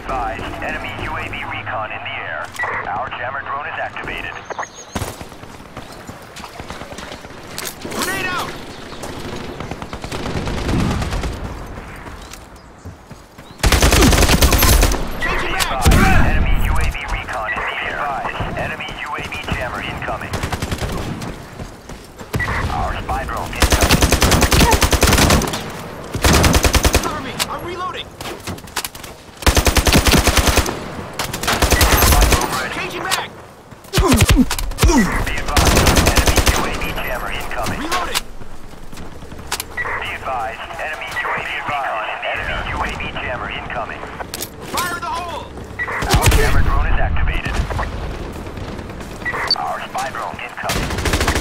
advised, enemy UAV recon in the air. Our jammer drone is activated. Grenade out! Changing back! Enemy UAV recon in the air. Advised, enemy UAV jammer incoming. Our spy drone incoming. Cover me! I'm reloading! Changing back! Be advised, enemy UAV jammer incoming. Reloading! Be advised, enemy UAV recon in the air. Enemy UAV jammer incoming. Fire in the hole! Our jammer drone is activated. Our spy drone incoming.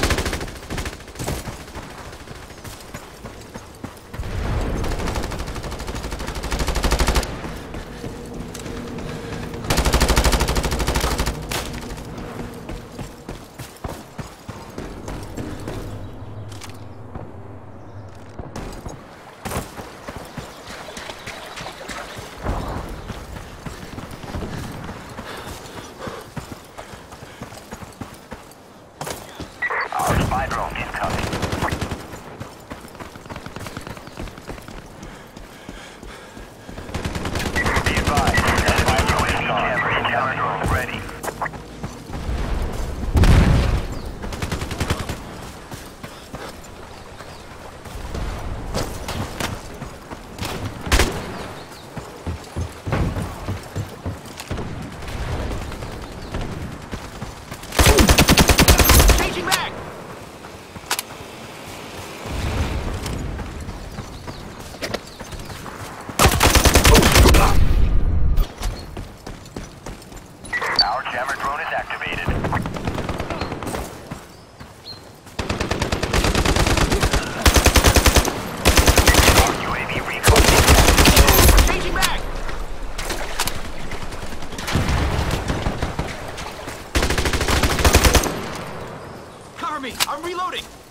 Our spy drone incoming. Be advised, enemy UAV jammer drone ready. Changing back! Our jammer drone is activated. Our UAV recon. Changing back! Cover me! I'm reloading!